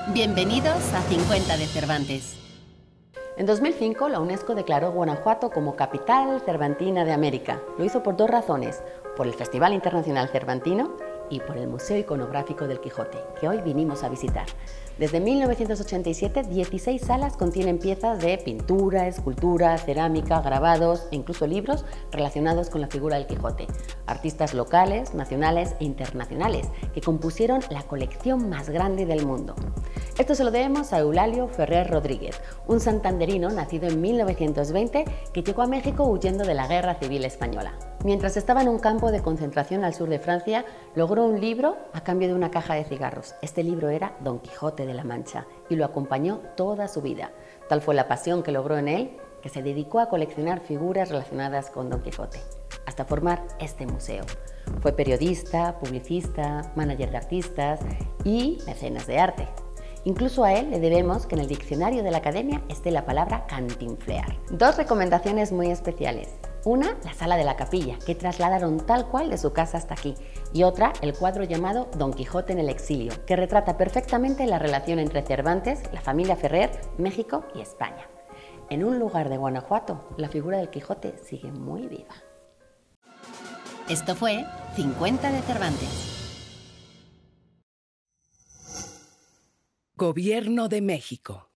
Bienvenidos a 50 de Cervantes. En 2005, la UNESCO declaró Guanajuato como Capital Cervantina de América. Lo hizo por dos razones: por el Festival Internacional Cervantino y por el Museo Iconográfico del Quijote, que hoy vinimos a visitar. Desde 1987, 16 salas contienen piezas de pintura, escultura, cerámica, grabados e incluso libros relacionados con la figura del Quijote. Artistas locales, nacionales e internacionales que compusieron la colección más grande del mundo. Esto se lo debemos a Eulalio Ferrer Rodríguez, un santanderino nacido en 1920 que llegó a México huyendo de la Guerra Civil Española. Mientras estaba en un campo de concentración al sur de Francia, logró un libro a cambio de una caja de cigarros. Este libro era Don Quijote de la Mancha y lo acompañó toda su vida. Tal fue la pasión que logró en él que se dedicó a coleccionar figuras relacionadas con Don Quijote, hasta formar este museo. Fue periodista, publicista, manager de artistas y mecenas de arte. Incluso a él le debemos que en el diccionario de la Academia esté la palabra cantinflear. Dos recomendaciones muy especiales. Una, la sala de la capilla, que trasladaron tal cual de su casa hasta aquí. Y otra, el cuadro llamado Don Quijote en el exilio, que retrata perfectamente la relación entre Cervantes, la familia Ferrer, México y España. En un lugar de Guanajuato, la figura del Quijote sigue muy viva. Esto fue 50 de Cervantes. Gobierno de México.